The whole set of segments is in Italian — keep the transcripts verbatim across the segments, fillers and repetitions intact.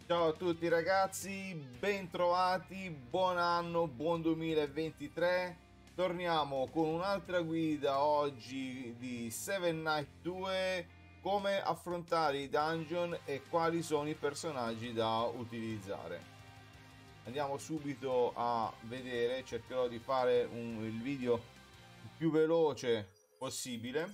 Ciao a tutti ragazzi, bentrovati, buon anno, buon duemilaventitré. Torniamo con un'altra guida oggi di Seven Nights due, come affrontare i dungeon e quali sono i personaggi da utilizzare. Andiamo subito a vedere, cercherò di fare un, il video il più veloce possibile.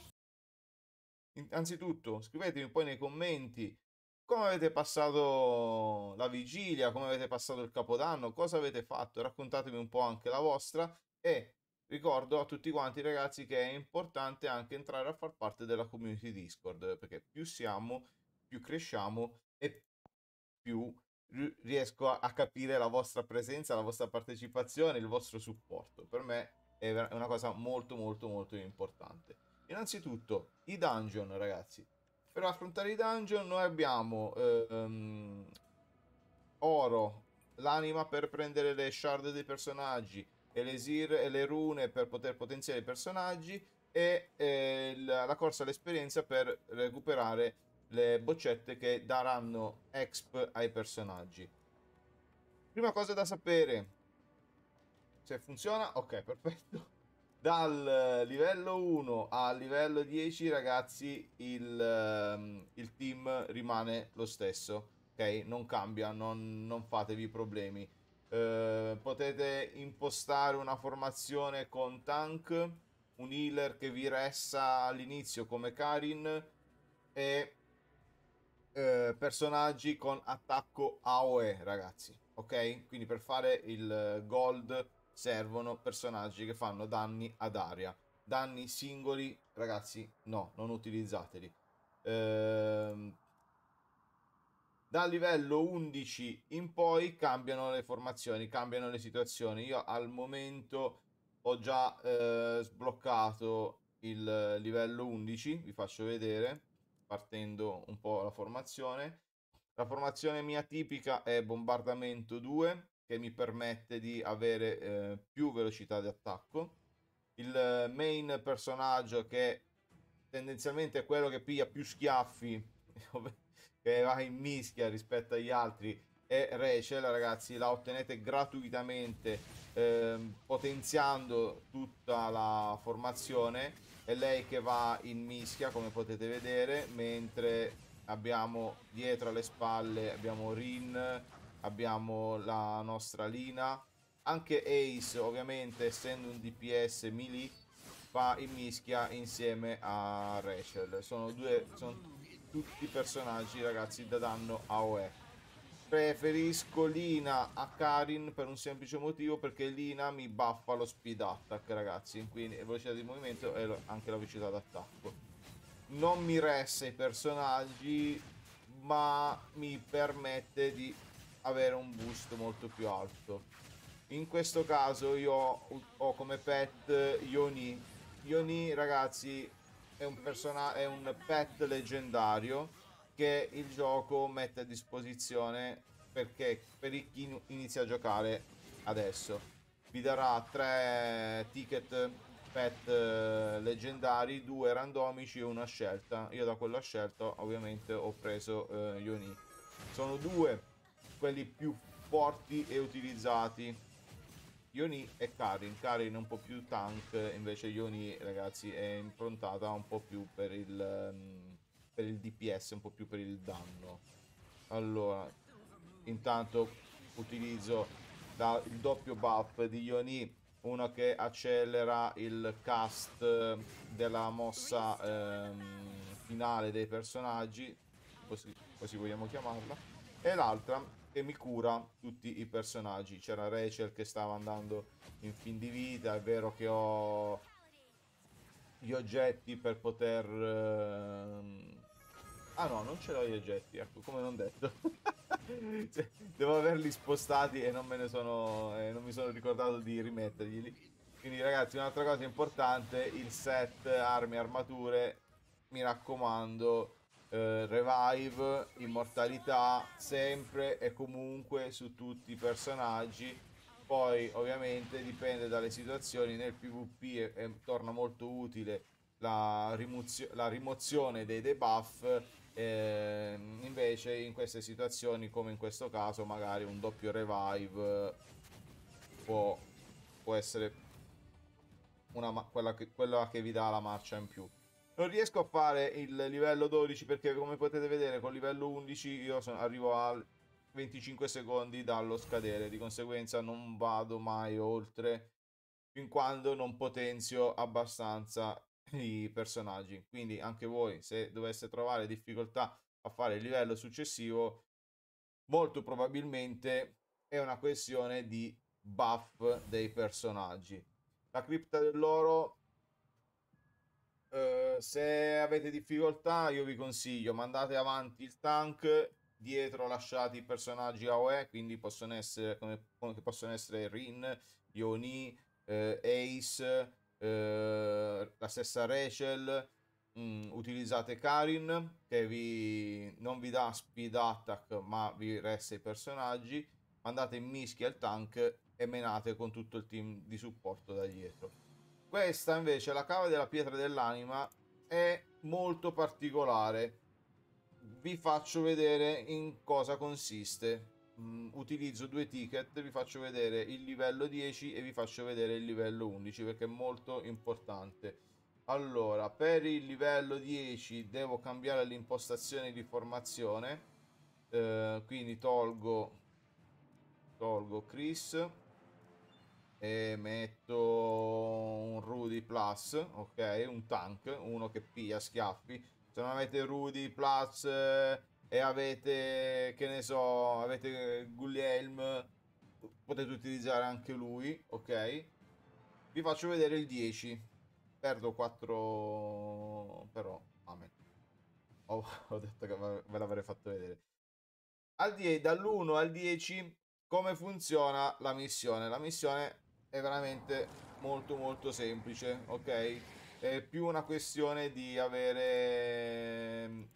Anzitutto scrivetemi poi nei commenti come avete passato la vigilia, come avete passato il capodanno, cosa avete fatto, raccontatemi un po' anche la vostra. E ricordo a tutti quanti ragazzi che è importante anche entrare a far parte della community Discord, perché più siamo, più cresciamo e più riesco a capire la vostra presenza, la vostra partecipazione, il vostro supporto. Per me è una cosa molto molto molto importante. Innanzitutto i dungeon ragazzi. Per affrontare i dungeon noi abbiamo ehm, oro, l'anima per prendere le shard dei personaggi, Elesir e le rune per poter potenziare i personaggi e eh, la, la corsa all'esperienza per recuperare le boccette che daranno exp ai personaggi. Prima cosa da sapere, se funziona, ok, perfetto. Dal livello uno al livello dieci ragazzi il, ehm, il team rimane lo stesso, ok? Non cambia, non, non fatevi problemi. Eh, potete impostare una formazione con tank, un healer che vi ressa all'inizio come Karin e eh, personaggi con attacco A O E ragazzi, ok? Quindi per fare il gold servono personaggi che fanno danni ad aria. Danni singoli, ragazzi, no, non utilizzateli. Ehm, dal livello undici in poi cambiano le formazioni, cambiano le situazioni. Io al momento ho già eh, sbloccato il livello undici, vi faccio vedere, partendo un po' la formazione. La formazione mia tipica è bombardamento due, che mi permette di avere eh, più velocità di attacco. Il main personaggio, che tendenzialmente è quello che piglia più schiaffi, che va in mischia rispetto agli altri, è Rachel, ragazzi. La ottenete gratuitamente ehm, potenziando tutta la formazione. È lei che va in mischia, come potete vedere, mentre abbiamo dietro alle spalle abbiamo Rin, abbiamo la nostra Lina. Anche Ace, ovviamente, essendo un D P S melee, va in mischia insieme a Rachel. Sono due, sono tutti personaggi, ragazzi, da danno A O E. Preferisco Lina a Karin per un semplice motivo, perché Lina mi buffa lo speed attack, ragazzi, quindi velocità di movimento e anche la velocità d'attacco. Non mi resta i personaggi, ma mi permette di avere un boost molto più alto. In questo caso io ho come pet Yoni. Yoni, ragazzi, è un, persona- è un pet leggendario che il gioco mette a disposizione perché per chi inizia a giocare adesso vi darà tre ticket pet eh, leggendari, due randomici e una scelta. Io da quella scelta ovviamente ho preso eh, Yoni. Sono due quelli più forti e utilizzati, Yoni e Karin. Karin è un po' più tank, invece Yoni, ragazzi, è improntata un po' più per il, um, per il D P S, un po' più per il danno. Allora, intanto utilizzo da, il doppio buff di Yoni, uno che accelera il cast della mossa ehm, finale dei personaggi, così, così vogliamo chiamarla, e l'altra che mi cura tutti i personaggi. C'era Rachel che stava andando in fin di vita, è vero che ho gli oggetti per poter... ehm, Ah no, non ce l'ho gli oggetti, ecco, come non detto. Cioè, devo averli spostati e non me ne sono... e non mi sono ricordato di rimetterglieli. Quindi ragazzi, un'altra cosa importante, il set armi e armature, mi raccomando, eh, revive, immortalità, sempre e comunque su tutti i personaggi. Poi ovviamente dipende dalle situazioni, nel PvP è, è- torna molto utile la, rimozio- la rimozione dei debuff, Eh, invece in queste situazioni, come in questo caso, magari un doppio revive può, può essere una, quella, che, quella che vi dà la marcia in più. Non riesco a fare il livello dodici perché, come potete vedere, con livello undici io sono, arrivo a venticinque secondi dallo scadere, di conseguenza non vado mai oltre fin quando non potenzio abbastanza i personaggi. Quindi anche voi, se doveste trovare difficoltà a fare il livello successivo, molto probabilmente è una questione di buff dei personaggi. La cripta dell'oro, eh, se avete difficoltà, io vi consiglio, mandate avanti il tank, dietro lasciate i personaggi A O E, quindi possono essere come, come possono essere Rin, Yoni, eh, Ace, eh, la stessa Rachel. Mm, utilizzate Karin che vi, non vi dà speed attack ma vi resta i personaggi, mandate in mischia il tank e menate con tutto il team di supporto da dietro. Questa invece, la cava della pietra dell'anima, è molto particolare. Vi faccio vedere in cosa consiste. Mm, utilizzo due ticket, vi faccio vedere il livello dieci e vi faccio vedere il livello undici perché è molto importante. Allora, per il livello dieci devo cambiare l'impostazione di formazione. Eh, quindi tolgo, tolgo Chris e metto un Rudy Plus, ok? Un tank, uno che piglia schiaffi. Se non avete Rudy Plus eh, e avete, che ne so, avete Guglielm, potete utilizzare anche lui, ok? Vi faccio vedere il dieci. Perdo quattro, però, amen. Oh, ho detto che ve l'avrei fatto vedere. Al die- dall'uno al dieci come funziona la missione? La missione è veramente molto molto semplice, ok? È più una questione di avere ehm,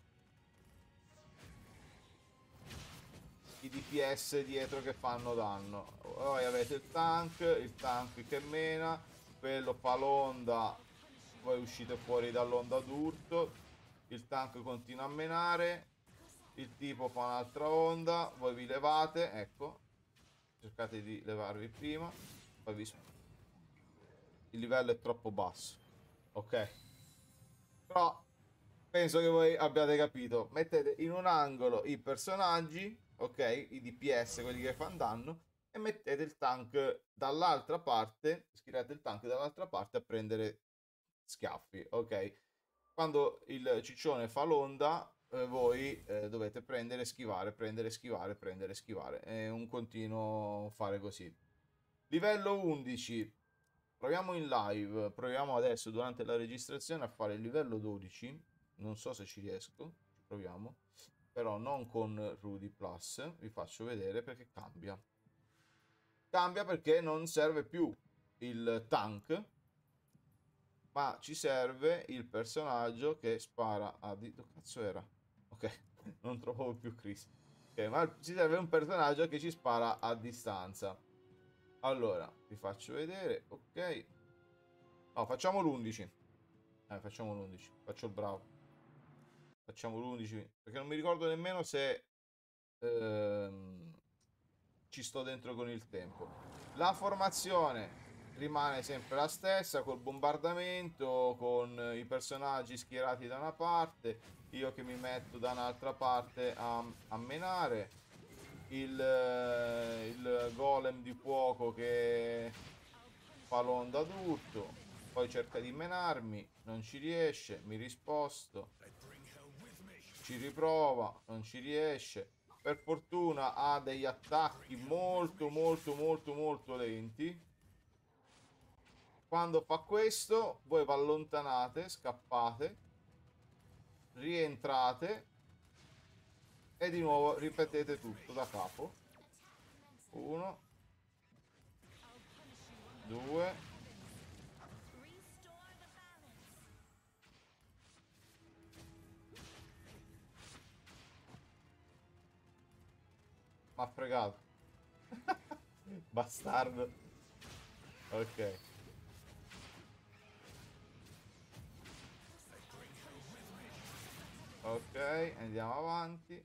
i D P S dietro che fanno danno. Poi avete il tank, il tank che mena, quello fa l'onda, voi uscite fuori dall'onda d'urto, il tank continua a menare, il tipo fa un'altra onda, voi vi levate, ecco, cercate di levarvi prima, poi vi... il livello è troppo basso, ok? Però penso che voi abbiate capito, mettete in un angolo i personaggi, ok? I D P S, quelli che fanno danno, e mettete il tank dall'altra parte, schierate il tank dall'altra parte a prendere schiaffi, ok? Quando il ciccione fa l'onda, eh, voi eh, dovete prendere, schivare, prendere, schivare, prendere, schivare. È un continuo fare così. Livello undici. Proviamo in live. Proviamo adesso durante la registrazione a fare il livello dodici. Non so se ci riesco. Ci proviamo. Però non con Rudy Plus. Vi faccio vedere perché cambia. Cambia perché non serve più il tank, ma ci serve il personaggio che spara a... Di... Dove cazzo era? Ok, non trovavo più Chris. Ok, ma ci serve un personaggio che ci spara a distanza. Allora, vi faccio vedere. Ok. No, facciamo l'undici. Eh, facciamo l'undici. Faccio il bravo. Facciamo l'undici. Perché non mi ricordo nemmeno se... Ehm, ci sto dentro con il tempo. La formazione rimane sempre la stessa, col bombardamento, con i personaggi schierati da una parte, io che mi metto da un'altra parte a, a menare, il, eh, il golem di fuoco che fa l'onda d'urto, poi cerca di menarmi, non ci riesce, mi risposto, ci riprova, non ci riesce. Per fortuna ha degli attacchi molto molto molto molto lenti. Quando fa questo, voi vi allontanate, scappate, rientrate e di nuovo ripetete tutto da capo. Uno, due. M'ha fregato. Bastardo. Ok. Ok, andiamo avanti.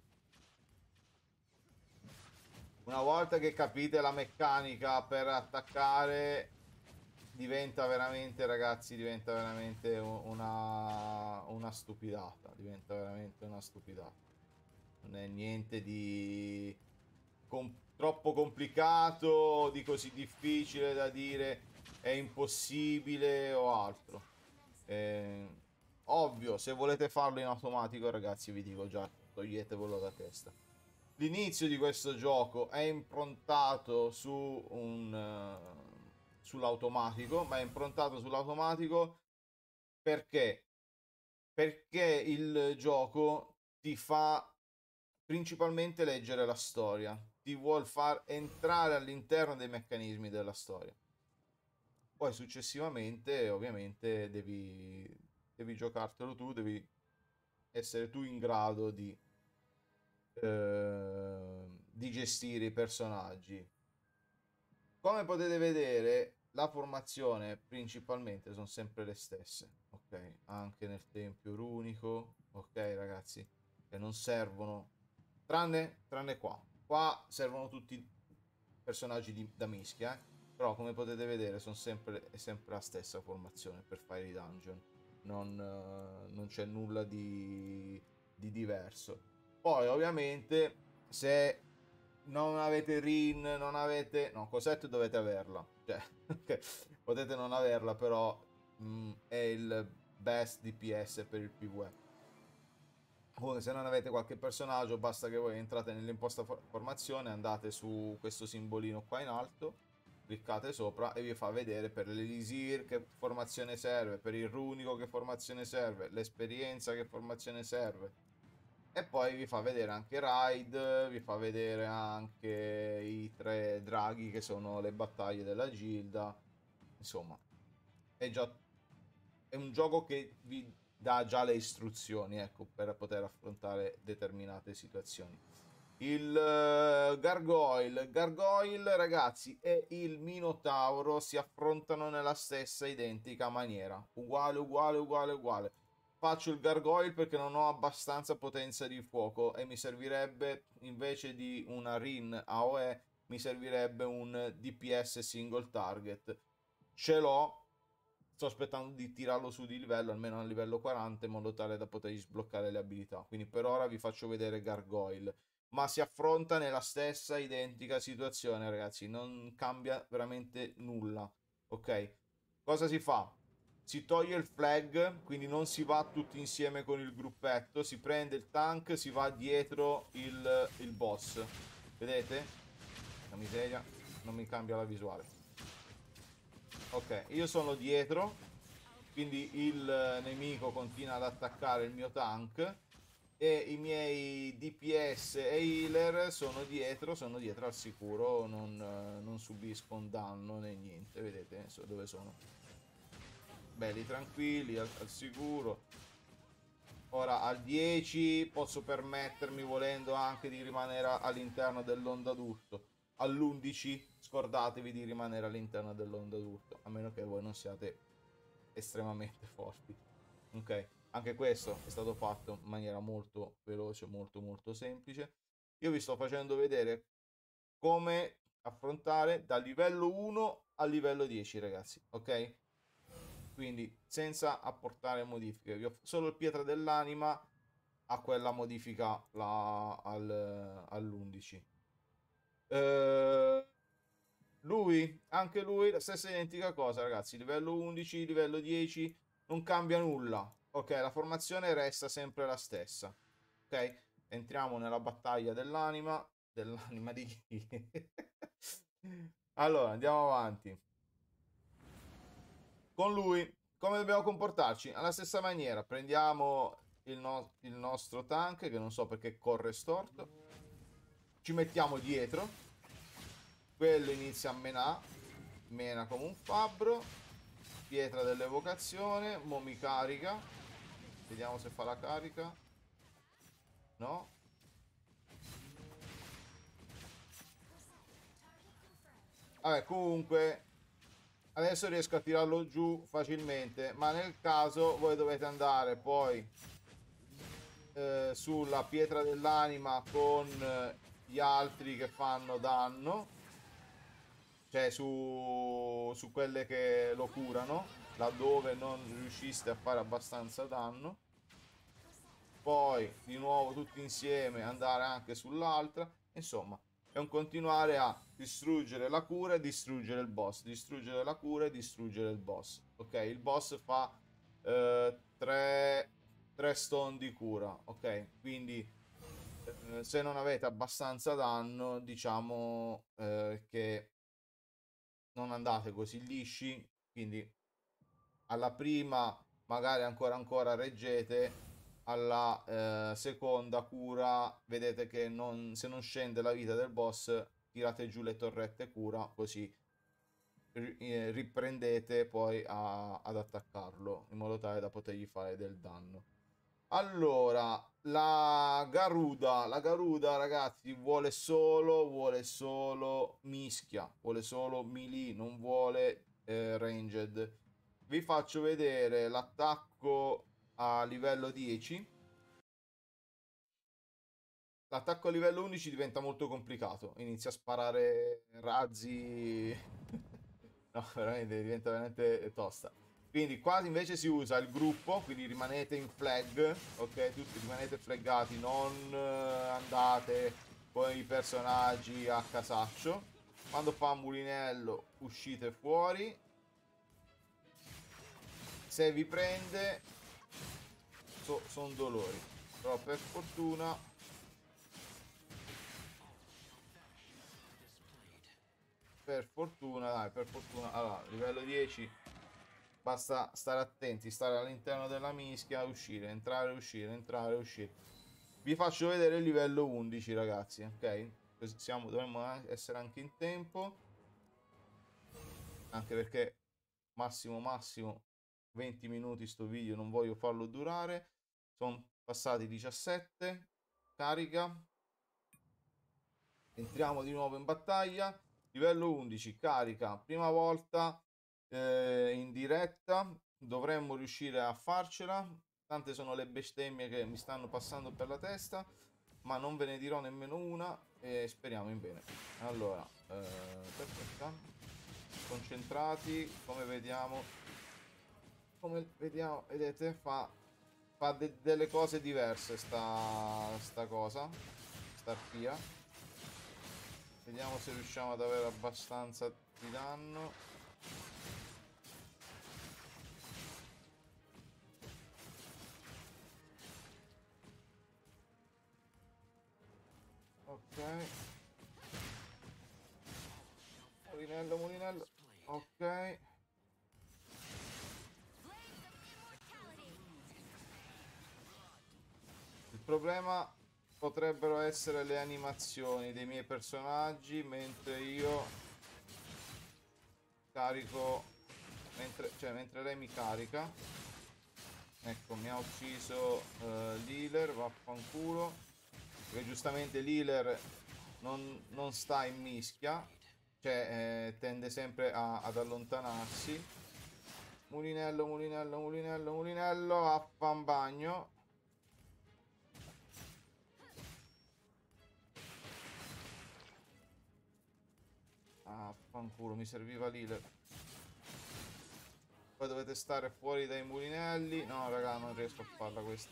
Una volta che capite la meccanica per attaccare, diventa veramente, ragazzi, diventa veramente una, una stupidata. Diventa veramente una stupidata. Non è niente di com troppo complicato, di così difficile da dire è impossibile o altro. Eh, ovvio, se volete farlo in automatico, ragazzi, vi dico già, toglietevelo da testa. L'inizio di questo gioco è improntato su un uh, sull'automatico, ma è improntato sull'automatico perché? Perché il gioco ti fa principalmente leggere la storia, ti vuol far entrare all'interno dei meccanismi della storia. Poi successivamente, ovviamente, devi, devi giocartelo tu, devi essere tu in grado di, eh, di gestire i personaggi. Come potete vedere, la formazione principalmente sono sempre le stesse, ok? Anche nel tempio runico, ok ragazzi? Che non servono, tranne, tranne qua. Qua servono tutti personaggi di, da mischia, eh? Però come potete vedere sono sempre, è sempre la stessa formazione per fare i dungeon. Non, eh, non c'è nulla di, di diverso. Poi ovviamente se non avete Rin, non avete... No, Cosette dovete averla. Cioè, potete non averla, però mh, è il best D P S per il PvE. Comunque, se non avete qualche personaggio, basta che voi entrate nell'imposta formazione, andate su questo simbolino qua in alto, cliccate sopra e vi fa vedere per l'Elisir che formazione serve, per il runico che formazione serve, l'esperienza che formazione serve. E poi vi fa vedere anche Raid, vi fa vedere anche i tre draghi che sono le battaglie della Gilda. Insomma, è già è un gioco che vi dà già le istruzioni, ecco, per poter affrontare determinate situazioni. Il uh, Gargoyle, Gargoyle, ragazzi, è il Minotauro, si affrontano nella stessa identica maniera, uguale, uguale, uguale, uguale. Faccio il Gargoyle perché non ho abbastanza potenza di fuoco e mi servirebbe, invece di una Rin A O E, mi servirebbe un D P S single target. Ce l'ho, sto aspettando di tirarlo su di livello, almeno a livello quaranta, in modo tale da poter sbloccare le abilità. Quindi per ora vi faccio vedere Gargoyle. Ma si affronta nella stessa identica situazione, ragazzi. Non cambia veramente nulla. Ok? Cosa si fa? Si toglie il flag, quindi non si va tutti insieme con il gruppetto. Si prende il tank, si va dietro il, il boss. Vedete? La miseria, non mi cambia la visuale. Ok, io sono dietro, quindi il nemico continua ad attaccare il mio tank e i miei D P S e healer sono dietro, sono dietro al sicuro, non, non subisco un danno né niente, vedete dove sono. Belli tranquilli, al, al sicuro. Ora al dieci posso permettermi, volendo, anche di rimanere all'interno dell'onda d'urto. All'undici scordatevi di rimanere all'interno dell'onda d'urto, a meno che voi non siate estremamente forti. Ok, anche questo è stato fatto in maniera molto veloce, molto molto semplice. Io vi sto facendo vedere come affrontare dal livello uno al livello dieci, ragazzi, ok? Quindi senza apportare modifiche, solo il pietra dell'anima a quella modifica la, al, all'undici. Eh, lui, anche lui, la stessa identica cosa, ragazzi. Livello undici, livello dieci, non cambia nulla. Ok, la formazione resta sempre la stessa. Ok, entriamo nella battaglia dell'anima. Dell'anima di chi? Allora, andiamo avanti. Con lui, come dobbiamo comportarci? Alla stessa maniera, prendiamo il, no- il nostro tank, che non so perché corre storto. Ci mettiamo dietro. Quello inizia a menare. Mena come un fabbro. Pietra dell'evocazione. Mo mi carica. Vediamo se fa la carica. No. Vabbè, comunque adesso riesco a tirarlo giù facilmente, ma nel caso voi dovete andare poi eh, sulla pietra dell'anima con eh, gli altri che fanno danno, cioè su, su quelle che lo curano, laddove non riusciste a fare abbastanza danno. Poi di nuovo tutti insieme andare anche sull'altra. Insomma, è un continuare a distruggere la cura e distruggere il boss, distruggere la cura e distruggere il boss. Ok, il boss fa tre stone di cura. Ok, quindi eh, se non avete abbastanza danno, diciamo eh, che non andate così lisci. Quindi alla prima magari ancora ancora reggete, alla eh, seconda cura vedete che non, se non scende la vita del boss, tirate giù le torrette cura, così ri- eh, riprendete poi a- ad attaccarlo in modo tale da potergli fare del danno. Allora, la Garuda, la Garuda ragazzi vuole solo, vuole solo mischia, vuole solo melee, non vuole eh, ranged. Vi faccio vedere l'attacco a livello dieci. L'attacco a livello undici diventa molto complicato, inizia a sparare razzi. No, veramente diventa veramente tosta. Quindi qua invece si usa il gruppo, quindi rimanete in flag, ok? Tutti rimanete flaggati, non eh, andate con i personaggi a casaccio. Quando fa mulinello uscite fuori. Se vi prende so, sono dolori, però per fortuna per fortuna dai, per fortuna allora livello dieci. Basta stare attenti, stare all'interno della mischia, uscire, entrare, uscire, entrare, uscire. Vi faccio vedere il livello undici, ragazzi, ok? Così siamo, dovremmo essere anche in tempo. Anche perché massimo massimo venti minuti sto video, non voglio farlo durare. Sono passati diciassette. Carica. Entriamo di nuovo in battaglia. Livello undici, carica. Prima volta eh, in diretta. Dovremmo riuscire a farcela. Tante sono le bestemmie che mi stanno passando per la testa, ma non ve ne dirò nemmeno una e speriamo in bene. Allora, eh, aspetta. Concentrati, come vediamo. Come vediamo, vedete, fa, fa de- delle cose diverse sta, sta cosa, sta arpia. Vediamo se riusciamo ad avere abbastanza di danno. Ok. Mulinello, mulinello. Ok. Il problema potrebbero essere le animazioni dei miei personaggi mentre io carico, mentre, cioè mentre lei mi carica. Ecco, mi ha ucciso uh, l'healer, vaffanculo. Perché giustamente l'healer non, non sta in mischia, cioè eh, tende sempre a- ad allontanarsi. Mulinello, mulinello, mulinello, mulinello, affambagno. Ah, fanculo, mi serviva l'healer. Poi dovete stare fuori dai mulinelli. No, raga, non riesco a farla questa.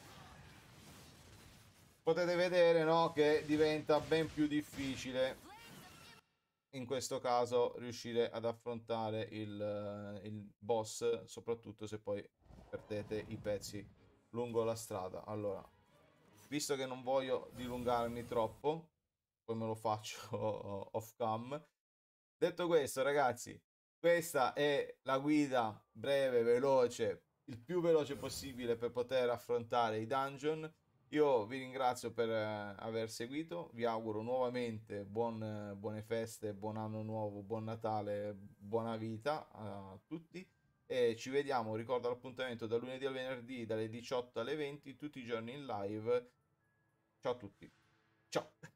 Potete vedere, no, che diventa ben più difficile in questo caso riuscire ad affrontare il, il boss, soprattutto se poi perdete i pezzi lungo la strada. Allora, visto che non voglio dilungarmi troppo, poi me lo faccio off cam. Detto questo, ragazzi, questa è la guida breve, veloce, il più veloce possibile per poter affrontare i dungeon. Io vi ringrazio per eh, aver seguito, vi auguro nuovamente buon, eh, buone feste, buon anno nuovo, buon Natale, buona vita a tutti e ci vediamo, ricordo l'appuntamento da lunedì al venerdì dalle diciotto alle venti, tutti i giorni in live. Ciao a tutti, ciao!